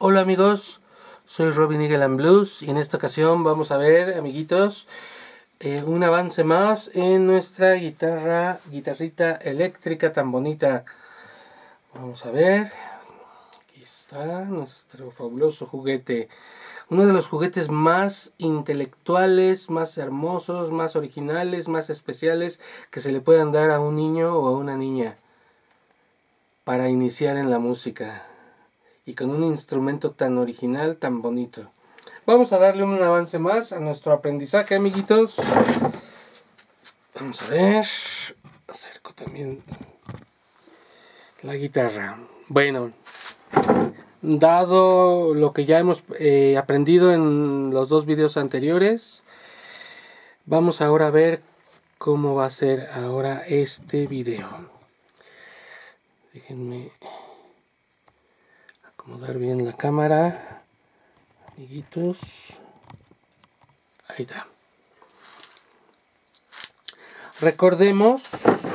Hola amigos, soy Robin Eagle and Blues y en esta ocasión vamos a ver, amiguitos, un avance más en nuestra guitarrita eléctrica tan bonita. Vamos a ver, aquí está nuestro fabuloso juguete. Uno de los juguetes más intelectuales, más hermosos, más originales, más especiales que se le puedan dar a un niño o a una niña para iniciar en la música. Y con un instrumento tan original, tan bonito. Vamos a darle un avance más a nuestro aprendizaje, amiguitos. Vamos a ver. Acerco también la guitarra. Bueno, dado lo que ya hemos aprendido en los dos videos anteriores, vamos ahora a ver cómo va a ser ahora este video. Déjenme acomodar bien la cámara, amiguitos. Ahí está. Recordemos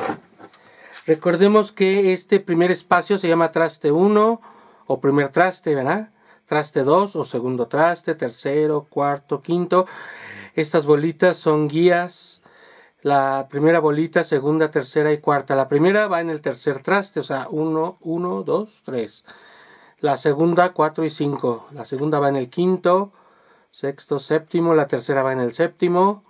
que este primer espacio se llama traste 1 o primer traste, ¿verdad? Traste 2 o segundo traste, tercero, cuarto, quinto. Estas bolitas son guías. La primera bolita, segunda, tercera y cuarta. La primera va en el tercer traste, o sea, 1, 2, 3. La segunda 4 y 5, la segunda va en el quinto, sexto, séptimo, la tercera va en el séptimo,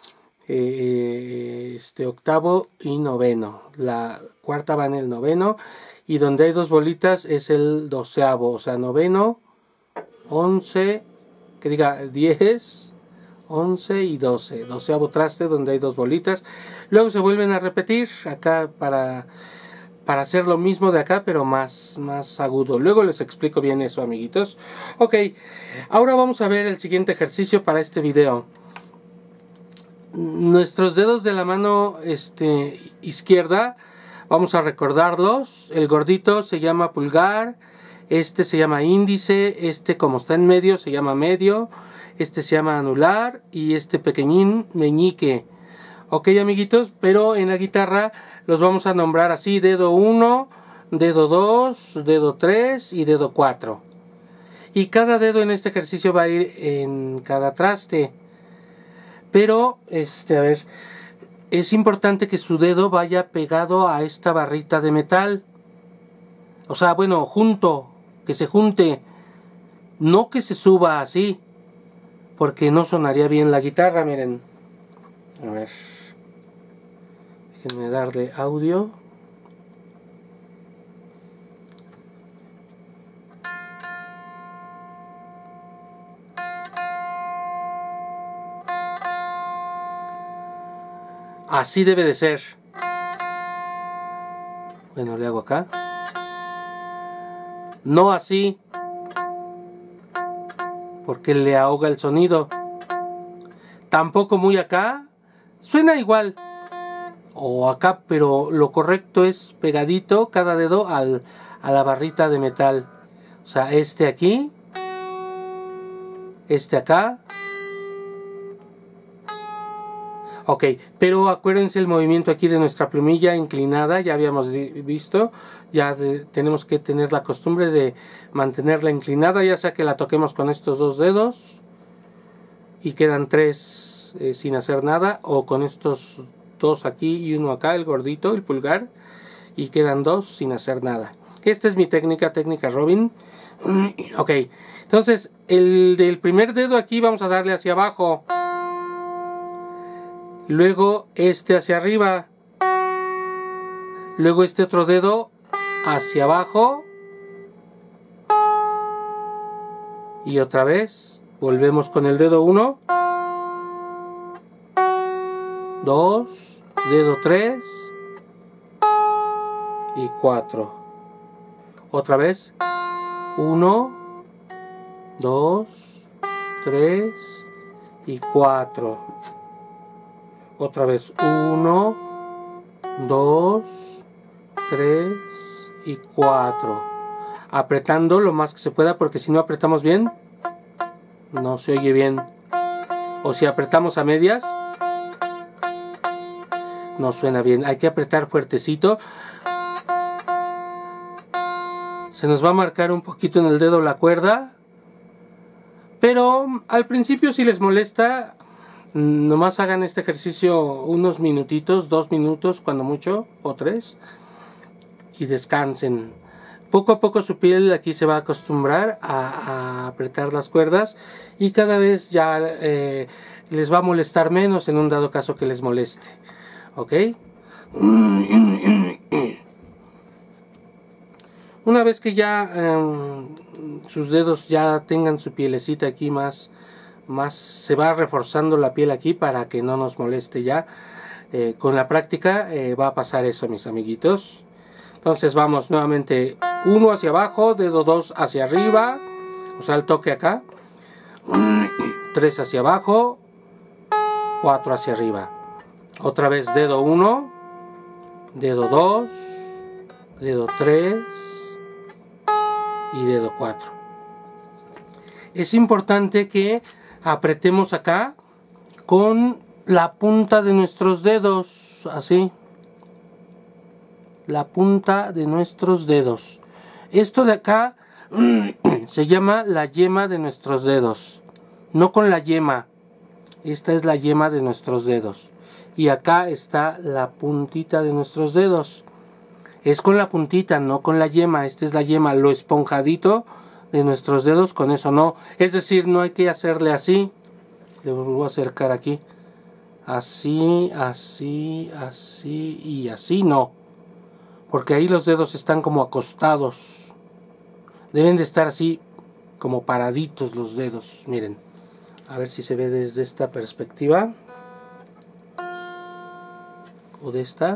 octavo y noveno, la cuarta va en el noveno y donde hay dos bolitas es el doceavo, o sea, noveno, 11, que diga 10, 11 y 12, doceavo traste donde hay dos bolitas. Luego se vuelven a repetir acá para hacer lo mismo de acá, pero más agudo. Luego les explico bien eso, amiguitos. Ok, ahora vamos a ver el siguiente ejercicio para este video. Nuestros dedos de la mano izquierda, vamos a recordarlos. El gordito se llama pulgar, este se llama índice, este como está en medio se llama medio, este se llama anular y este pequeñín meñique. Ok, amiguitos, pero en la guitarra los vamos a nombrar así: dedo 1, dedo 2, dedo 3 y dedo 4. Y cada dedo en este ejercicio va a ir en cada traste. Pero, a ver, es importante que su dedo vaya pegado a esta barrita de metal. O sea, bueno, junto, que se junte. No que se suba así, porque no sonaría bien la guitarra, miren. A ver. Déjenme darle audio. Así debe de ser. Bueno, le hago acá. No así, porque le ahoga el sonido. Tampoco muy acá. Suena igual. O acá, pero lo correcto es pegadito cada dedo a la barrita de metal. O sea, este aquí, este acá. Ok, pero acuérdense el movimiento aquí de nuestra plumilla inclinada, ya habíamos visto. Ya tenemos que tener la costumbre de mantenerla inclinada, ya sea que la toquemos con estos dos dedos y quedan tres sin hacer nada, o con estos dos aquí y uno acá, el gordito, el pulgar, y quedan dos sin hacer nada. Esta es mi técnica Robin. Ok, entonces el del primer dedo aquí vamos a darle hacia abajo, luego este hacia arriba, luego este otro dedo hacia abajo y otra vez volvemos con el dedo 1, 2, dedo 3 y 4. Otra vez 1, 2, 3 y 4. Otra vez 1, 2, 3 y 4. Apretando lo más que se pueda, porque si no apretamos bien no se oye bien. O si apretamos a medias no suena bien. Hay que apretar fuertecito. Se nos va a marcar un poquito en el dedo la cuerda. Pero al principio, si les molesta, nomás hagan este ejercicio unos minutitos, 2 minutos cuando mucho, o 3, y descansen. Poco a poco su piel aquí se va a acostumbrar a apretar las cuerdas, y cada vez ya les va a molestar menos en un dado caso que les moleste. ¿Ok? Una vez que ya sus dedos ya tengan su pielecita aquí más se va reforzando la piel aquí para que no nos moleste ya. Con la práctica va a pasar eso, mis amiguitos. Entonces vamos nuevamente 1 hacia abajo, dedo 2 hacia arriba, o sea el toque acá, 3 hacia abajo, 4 hacia arriba, otra vez dedo 1, dedo 2, dedo 3 y dedo 4. Es importante que apretemos acá con la punta de nuestros dedos, así, la punta de nuestros dedos. Esto de acá se llama la yema de nuestros dedos, no con la yema. Esta es la yema de nuestros dedos, y acá está la puntita de nuestros dedos. Es con la puntita, no con la yema. Esta es la yema, lo esponjadito de nuestros dedos, con eso no. Es decir, no hay que hacerle así. Le vuelvo a acercar aquí. Así, así, así y así no. Porque ahí los dedos están como acostados. Deben de estar así, como paraditos los dedos. Miren. A ver si se ve desde esta perspectiva. O de esta.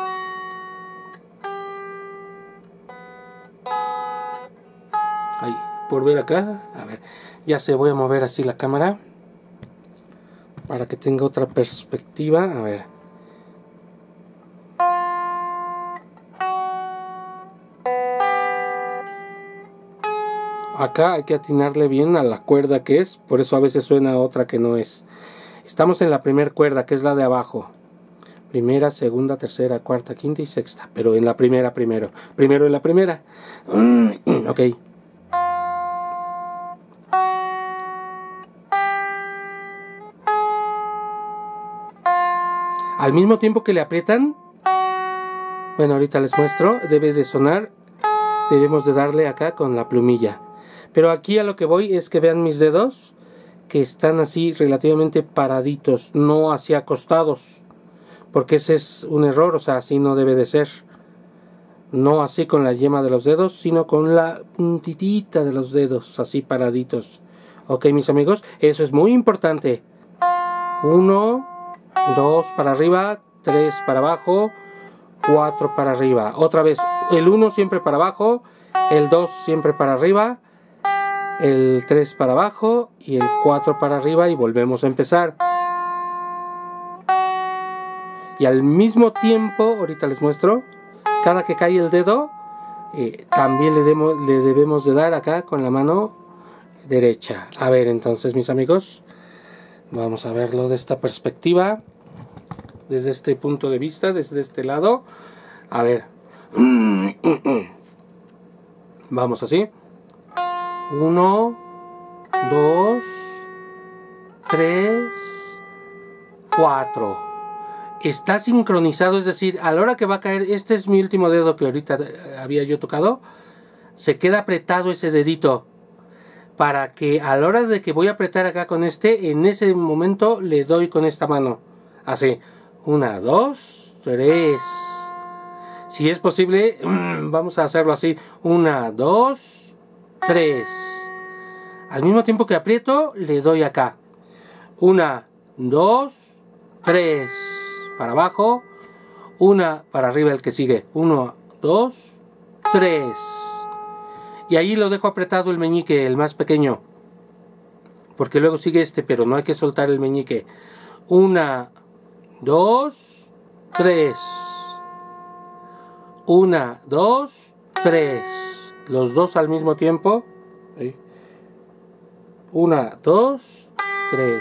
Ahí, por ver acá. A ver, ya se voy a mover así la cámara para que tenga otra perspectiva. A ver. Acá hay que atinarle bien a la cuerda que es, por eso a veces suena otra que no es. Estamos en la primera cuerda, que es la de abajo. Primera, segunda, tercera, cuarta, quinta y sexta. Pero en la primera primero. Primero en la primera. Ok. Al mismo tiempo que le aprietan, bueno, ahorita les muestro, debe de sonar, debemos de darle acá con la plumilla. Pero aquí a lo que voy es que vean mis dedos, que están así relativamente paraditos, no hacia acostados, porque ese es un error, o sea, así no debe de ser. No así con la yema de los dedos, sino con la puntitita de los dedos, así paraditos. Ok, mis amigos, eso es muy importante. 1, 2 para arriba, 3 para abajo, 4 para arriba. Otra vez, el 1 siempre para abajo, el 2 siempre para arriba, el 3 para abajo y el 4 para arriba, y volvemos a empezar. Y al mismo tiempo, ahorita les muestro, cada que cae el dedo, también le debemos de dar acá con la mano derecha. A ver, entonces, mis amigos, vamos a verlo de esta perspectiva, desde este punto de vista, desde este lado. A ver. Vamos así. 1, 2, 3, 4. Está sincronizado, es decir, a la hora que va a caer, este es mi último dedo que ahorita había yo tocado, se queda apretado ese dedito, para que a la hora de que voy a apretar acá con este, en ese momento le doy con esta mano, así, 1, 2, 3, si es posible, vamos a hacerlo así, 1, 2, 3, al mismo tiempo que aprieto, le doy acá, 1, 2, 3, para abajo, 1 para arriba el que sigue, 1, 2, 3, y ahí lo dejo apretado el meñique, el más pequeño, porque luego sigue este, pero no hay que soltar el meñique. 1, 2, 3, 1, 2, 3, los dos al mismo tiempo. 1, 2, 3,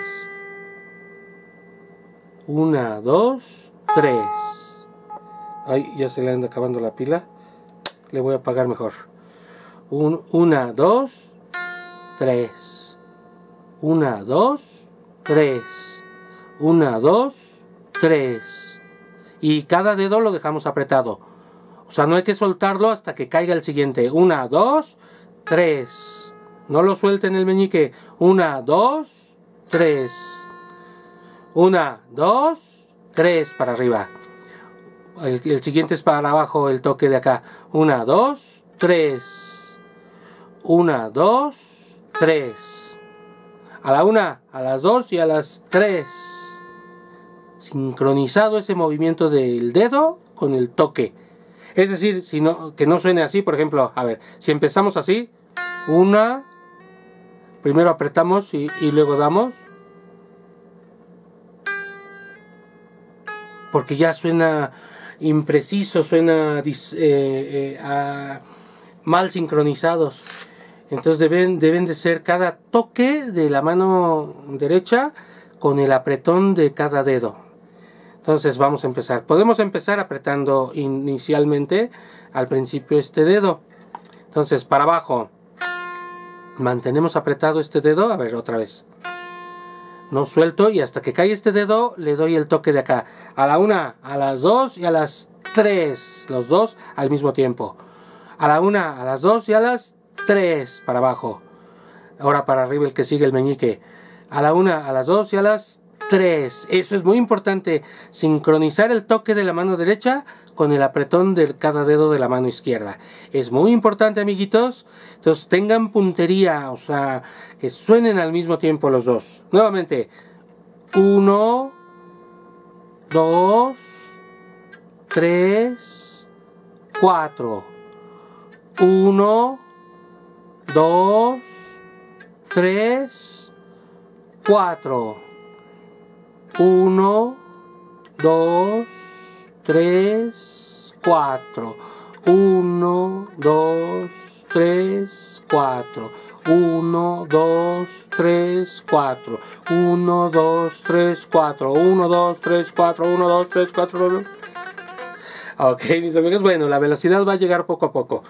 1, 2, 3. Ay, ya se le anda acabando la pila, le voy a apagar mejor. 1, 2, 3. 1, 2, 3. 1, 2, 3. Y cada dedo lo dejamos apretado. O sea, no hay que soltarlo hasta que caiga el siguiente. 1, 2, 3. No lo suelten el meñique. 1, 2, 3. 1, 2, 3 para arriba. El siguiente es para abajo, el toque de acá. 1, 2, 3. 1, 2, 3. A la 1, a las 2 y a las 3. Sincronizado ese movimiento del dedo con el toque. Es decir, si no, que no suene así, por ejemplo, a ver, si empezamos así, 1, primero apretamos y luego damos. Porque ya suena impreciso, suena mal sincronizados. Entonces deben de ser cada toque de la mano derecha con el apretón de cada dedo. Entonces vamos a empezar. Podemos empezar apretando inicialmente al principio este dedo. Entonces para abajo mantenemos apretado este dedo. A ver, otra vez. No suelto y hasta que cae este dedo le doy el toque de acá. A la 1, a las 2 y a las 3. Los dos al mismo tiempo. A la 1, a las 2 y a las 3 para abajo. Ahora para arriba el que sigue el meñique. A la 1, a las 2 y a las 3. Eso es muy importante. Sincronizar el toque de la mano derecha con el apretón de cada dedo de la mano izquierda. Es muy importante, amiguitos. Entonces tengan puntería, o sea, que suenen al mismo tiempo los dos. Nuevamente. 1, 2, 3, 4. 1, 2, 3, 4. 1, 2, 3, 4. 1, 2, 3, 4. 1, 2, 3, 4. 1, 2, 3, 4. 1, 2, 3, 4. 1, 2, 3, 4. Ok, mis amigos, bueno, la velocidad va a llegar poco a poco.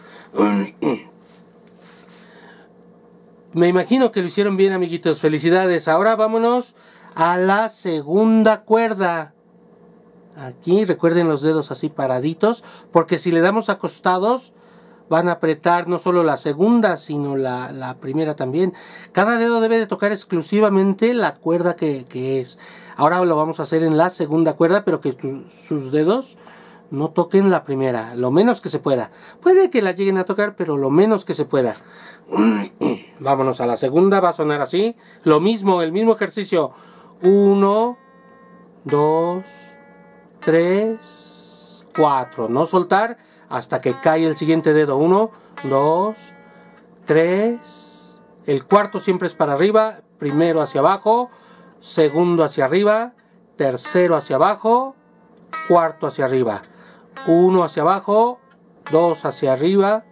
Me imagino que lo hicieron bien, amiguitos. Felicidades. Ahora vámonos a la segunda cuerda. Aquí recuerden los dedos así paraditos, porque si le damos acostados van a apretar no solo la segunda sino la primera también. Cada dedo debe de tocar exclusivamente la cuerda que es. Ahora lo vamos a hacer en la segunda cuerda, pero que sus dedos no toquen la primera, lo menos que se pueda. Puede que la lleguen a tocar, pero lo menos que se pueda. Vámonos a la segunda, va a sonar así. Lo mismo, el mismo ejercicio. 1, 2, 3, 4. No soltar hasta que cae el siguiente dedo. 1, 2, 3. El cuarto siempre es para arriba. Primero hacia abajo. Segundo hacia arriba. Tercero hacia abajo. Cuarto hacia arriba. 1 hacia abajo. 2 hacia arriba.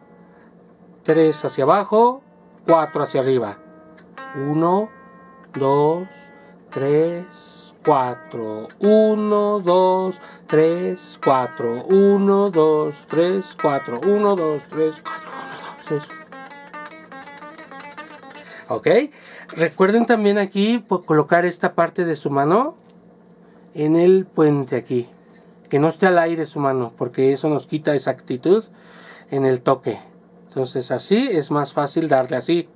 3 hacia abajo. 4 hacia arriba. 1, 2, 3, 4. 1, 2, 3, 4. 1, 2, 3, 4. 1, 2, 3, 4. 1, 2, 3. Ok. Recuerden también aquí colocar esta parte de su mano en el puente aquí. Que no esté al aire su mano, porque eso nos quita exactitud en el toque. Entonces así es más fácil darle así.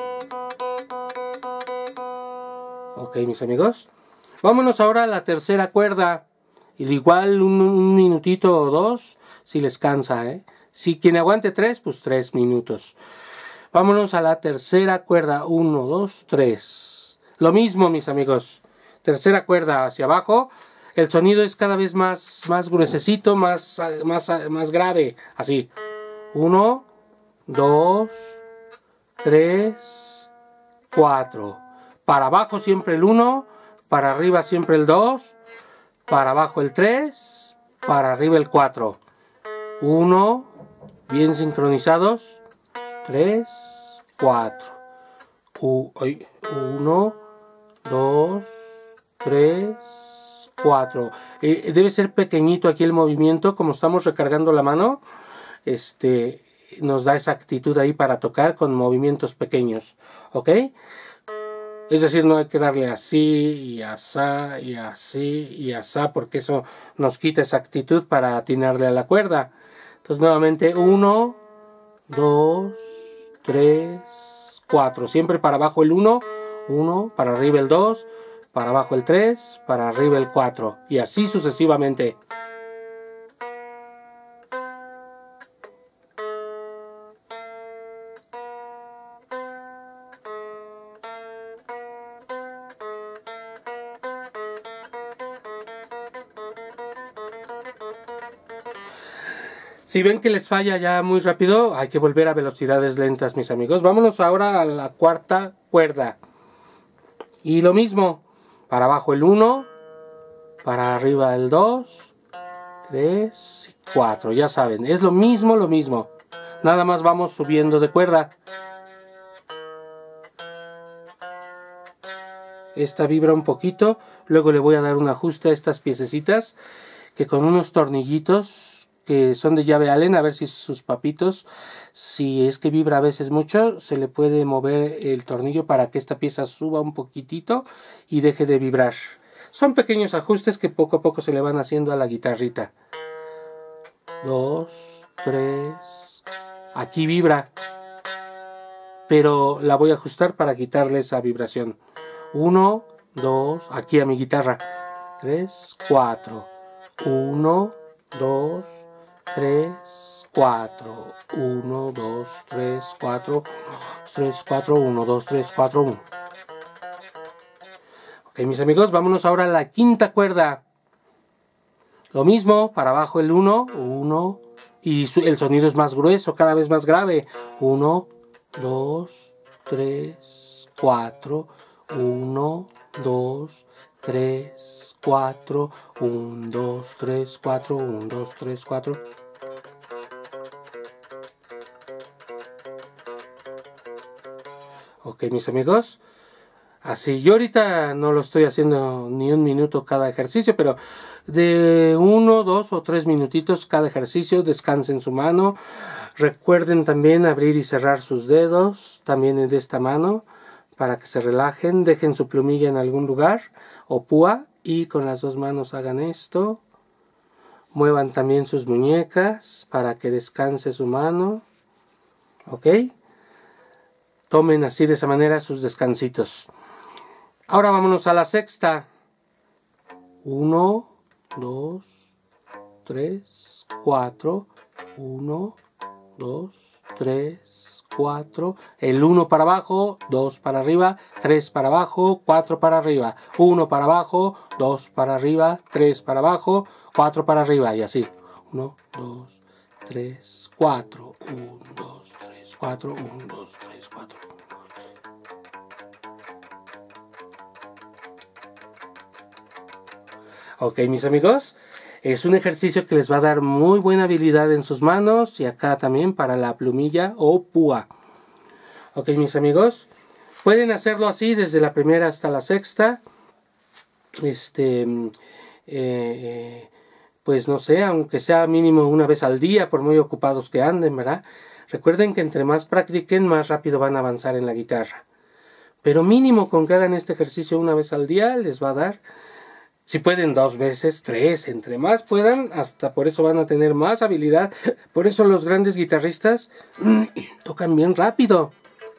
Ok, mis amigos. Vámonos ahora a la tercera cuerda. Igual un minutito o dos, si les cansa, Si quien aguante 3, pues 3 minutos. Vámonos a la tercera cuerda. 1, 2, 3. Lo mismo, mis amigos. Tercera cuerda hacia abajo. El sonido es cada vez más gruesecito, más grave. Así. 1, 2, 3, 4. Para abajo siempre el 1, para arriba siempre el 2, para abajo el 3, para arriba el 4. 1, bien sincronizados. 3, 4. 1, 2, 3, 4. Debe ser pequeñito aquí el movimiento, como estamos recargando la mano. nos da exactitud ahí para tocar con movimientos pequeños, ¿ok? Es decir, no hay que darle así y asá y así y asá, porque eso nos quita exactitud para atinarle a la cuerda. Entonces nuevamente 1, 2, 3, 4. Siempre para abajo el 1, 1, para arriba el 2, para abajo el 3, para arriba el 4. Y así sucesivamente. Si ven que les falla ya muy rápido, hay que volver a velocidades lentas, mis amigos. Vámonos ahora a la cuarta cuerda. Y lo mismo, para abajo el 1, para arriba el 2, 3 y 4. Ya saben, es lo mismo, lo mismo. Nada más vamos subiendo de cuerda. Esta vibra un poquito. Luego le voy a dar un ajuste a estas piececitas, que con unos tornillitos que son de llave Allen, a ver si sus papitos, si es que vibra a veces mucho, se le puede mover el tornillo para que esta pieza suba un poquitito y deje de vibrar. Son pequeños ajustes que poco a poco se le van haciendo a la guitarrita. 2, 3, aquí vibra, pero la voy a ajustar para quitarle esa vibración. 1, 2, aquí a mi guitarra. 3, 4, 1, 2, 3, 4, 1, 2, 3, 4, 3, 4, 1, 2, 3, 4, 1. Ok, mis amigos, vámonos ahora a la quinta cuerda. Lo mismo, para abajo el 1, 1, y el sonido es más grueso, cada vez más grave. 1, 2, 3, 4, 1, 2, 3, 4, 1, 2, 3, 4, 1, 2, 3, 4. Ok, mis amigos, así yo ahorita no lo estoy haciendo ni un minuto cada ejercicio, pero de 1, 2 o 3 minutitos cada ejercicio. Descansen su mano. Recuerden también abrir y cerrar sus dedos, también de esta mano, para que se relajen. Dejen su plumilla en algún lugar o púa y con las dos manos hagan esto. Muevan también sus muñecas para que descanse su mano. Ok. Tomen así de esa manera sus descansitos. Ahora vámonos a la sexta. 1, 2, 3, 4. 1, 2, 3, 4. El 1 para abajo, 2 para arriba, 3 para abajo, 4 para arriba. 1 para abajo, 2 para arriba, 3 para abajo, 4 para arriba. Y así. 1, 2, 3, 4. 1, 2, 3, 4. 1, 2, 3, 4. Ok, mis amigos, es un ejercicio que les va a dar muy buena habilidad en sus manos y acá también para la plumilla o púa. Ok, mis amigos, pueden hacerlo así desde la primera hasta la sexta. Pues no sé, aunque sea mínimo una vez al día, por muy ocupados que anden, ¿verdad? Recuerden que entre más practiquen, más rápido van a avanzar en la guitarra. Pero mínimo con que hagan este ejercicio una vez al día les va a dar. Si pueden 2 veces, 3, entre más puedan, hasta por eso van a tener más habilidad. Por eso los grandes guitarristas tocan bien rápido.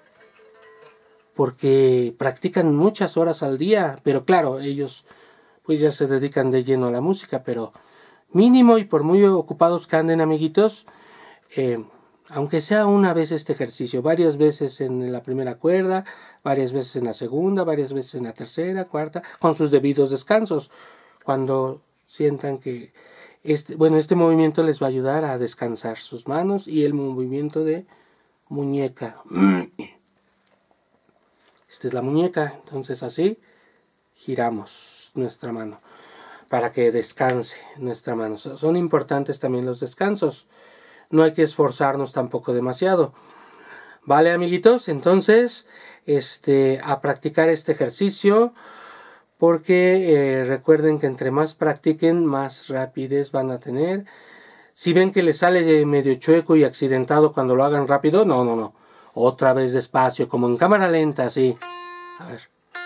Porque practican muchas horas al día. Pero claro, ellos pues ya se dedican de lleno a la música. Pero mínimo y por muy ocupados que anden, amiguitos, aunque sea una vez este ejercicio, varias veces en la primera cuerda, varias veces en la segunda, varias veces en la tercera, cuarta, con sus debidos descansos. Cuando sientan que este movimiento les va a ayudar a descansar sus manos y el movimiento de muñeca. Esta es la muñeca, entonces así giramos nuestra mano para que descanse nuestra mano. Son importantes también los descansos. No hay que esforzarnos tampoco demasiado. Vale, amiguitos, entonces a practicar este ejercicio, porque recuerden que entre más practiquen, más rapidez van a tener. Si ven que le sale medio chueco y accidentado cuando lo hagan rápido, no. Otra vez despacio, como en cámara lenta, así. A ver.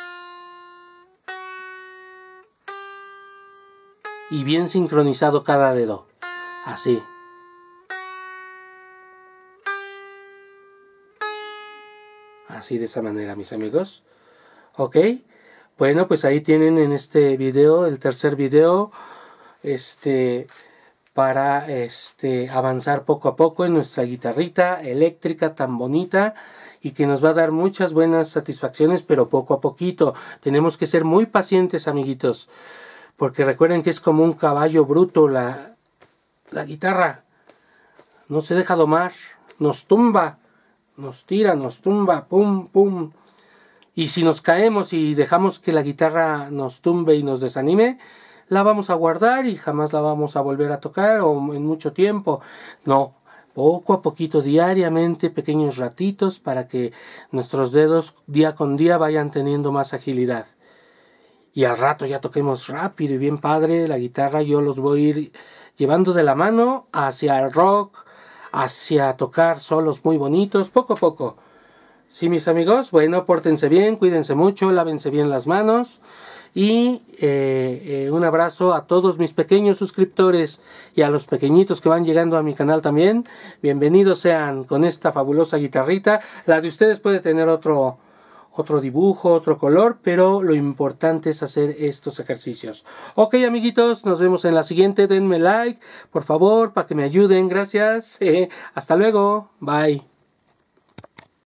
Y bien sincronizado cada dedo. Así. Así, de esa manera, mis amigos. Ok. Bueno, pues ahí tienen en este video, el tercer video, para avanzar poco a poco en nuestra guitarrita eléctrica tan bonita y que nos va a dar muchas buenas satisfacciones, pero poco a poquito. Tenemos que ser muy pacientes, amiguitos, porque recuerden que es como un caballo bruto la guitarra. No se deja domar, nos tumba, nos tira, nos tumba, pum, pum. Y si nos caemos y dejamos que la guitarra nos tumbe y nos desanime, la vamos a guardar y jamás la vamos a volver a tocar o en mucho tiempo. No, poco a poquito, diariamente, pequeños ratitos para que nuestros dedos día con día vayan teniendo más agilidad. Y al rato ya toquemos rápido y bien padre la guitarra. Yo los voy a ir llevando de la mano hacia el rock, hacia tocar solos muy bonitos, poco a poco. Sí, mis amigos, bueno, pórtense bien, cuídense mucho, lávense bien las manos. Y un abrazo a todos mis pequeños suscriptores y a los pequeñitos que van llegando a mi canal también. Bienvenidos sean con esta fabulosa guitarrita. La de ustedes puede tener otro dibujo, otro color, pero lo importante es hacer estos ejercicios. Ok, amiguitos, nos vemos en la siguiente. Denme like, por favor, para que me ayuden. Gracias. Hasta luego. Bye.